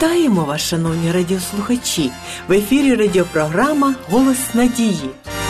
Вітаємо вас, шановні радіослухачі! В ефірі радіопрограма «Голос надії».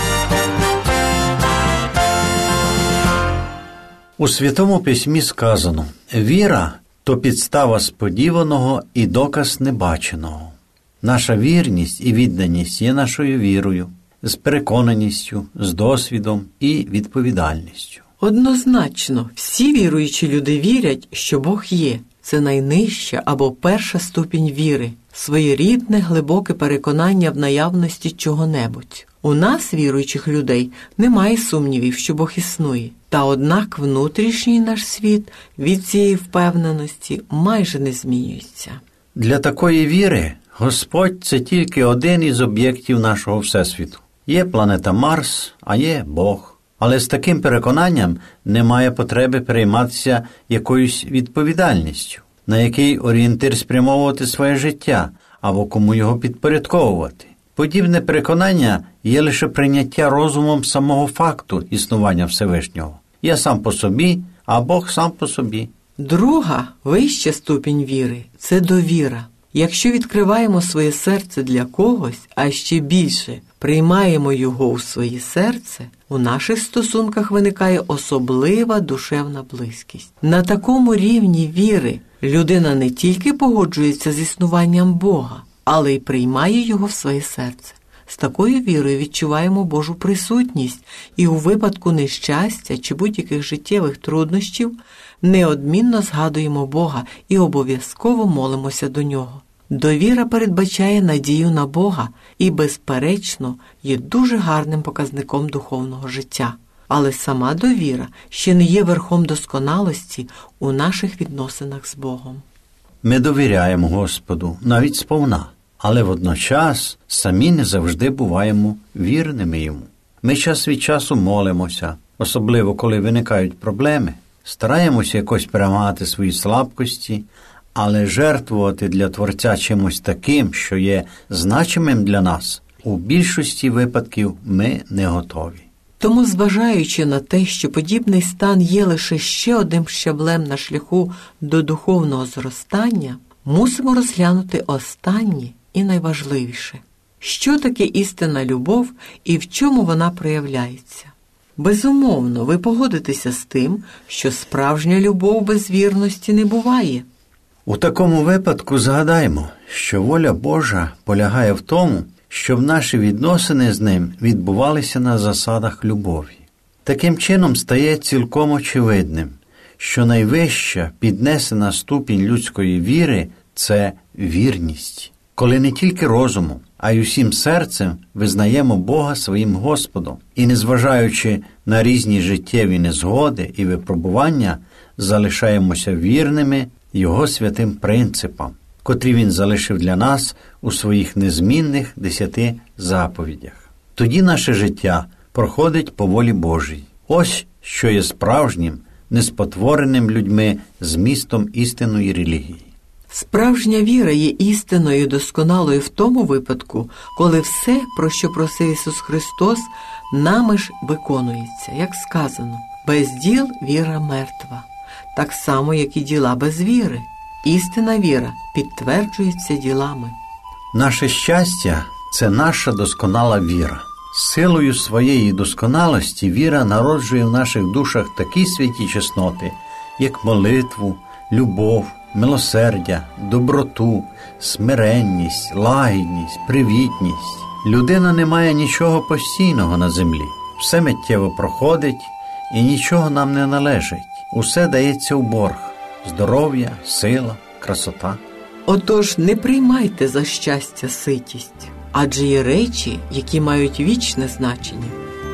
У Святому Письмі сказано: «Віра – то підстава сподіваного і доказ небаченого». Наша вірність і відданість є нашою вірою, з переконаністю, з досвідом і відповідальністю. Однозначно, всі віруючі люди вірять, що Бог є. Це найнижча або перша ступінь віри, своєрідне глибоке переконання в наявності чого-небудь. У нас, віруючих людей, немає сумнівів, що Бог існує. Та однак внутрішній наш світ від цієї впевненості майже не змінюється. Для такої віри Господь – це тільки один із об'єктів нашого Всесвіту. Є планета Марс, а є Бог. Але з таким переконанням немає потреби перейматися якоюсь відповідальністю, на який орієнтир спрямовувати своє життя або кому його підпорядковувати. Подібне переконання є лише прийняття розумом самого факту існування Всевишнього. Я сам по собі, а Бог сам по собі. Друга, вища ступінь віри – це довіра. Якщо відкриваємо своє серце для когось, а ще більше приймаємо його у своє серце, у наших стосунках виникає особлива душевна близькість. На такому рівні віри людина не тільки погоджується з існуванням Бога, але й приймає його в своє серце. З такою вірою відчуваємо Божу присутність і у випадку нещастя чи будь-яких життєвих труднощів неодмінно згадуємо Бога і обов'язково молимося до Нього. Довіра передбачає надію на Бога і, безперечно, є дуже гарним показником духовного життя. Але сама довіра ще не є верхом досконалості у наших відносинах з Богом. Ми довіряємо Господу навіть сповна, але водночас самі не завжди буваємо вірними Йому. Ми час від часу молимося, особливо коли виникають проблеми, стараємося якось перемагати свої слабкості, але жертвувати для Творця чимось таким, що є значимим для нас, у більшості випадків ми не готові. Тому, зважаючи на те, що подібний стан є лише ще одним щаблем на шляху до духовного зростання, мусимо розглянути останнє і найважливіше. Що таке істинна любов і в чому вона проявляється? Безумовно, ви погодитеся з тим, що справжня любов без вірності не буває. У такому випадку згадаймо, що воля Божа полягає в тому, щоб наші відносини з Ним відбувалися на засадах любові. Таким чином стає цілком очевидним, що найвища піднесена ступінь людської віри – це вірність. Коли не тільки розумом, а й усім серцем визнаємо Бога своїм Господом і, незважаючи на різні життєві незгоди і випробування, залишаємося вірними Його святим принципам, котрі Він залишив для нас у своїх незмінних 10 заповідях. Тоді наше життя проходить по волі Божій. Ось що є справжнім, неспотвореним людьми змістом істинної релігії. Справжня віра є істинною досконалою в тому випадку, коли все, про що просив Ісус Христос, нами ж виконується, як сказано, без діл віра мертва. Так само, як і діла без віри. Істинна віра підтверджується ділами. Наше щастя – це наша досконала віра. Силою своєї досконалості віра народжує в наших душах такі святі чесноти, як молитву, любов, милосердя, доброту, смиренність, лагідність, привітність. Людина не має нічого постійного на землі. Все миттєво проходить і нічого нам не належить. Усе дається в борг – здоров'я, сила, красота. Отож, не приймайте за щастя ситість, адже є речі, які мають вічне значення.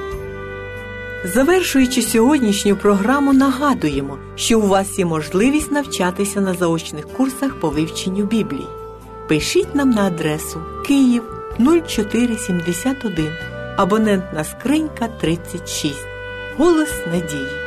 Завершуючи сьогоднішню програму, нагадуємо, що у вас є можливість навчатися на заочних курсах по вивченню Біблії. Пишіть нам на адресу Київ 0471, абонентна скринька 36. Голос надії.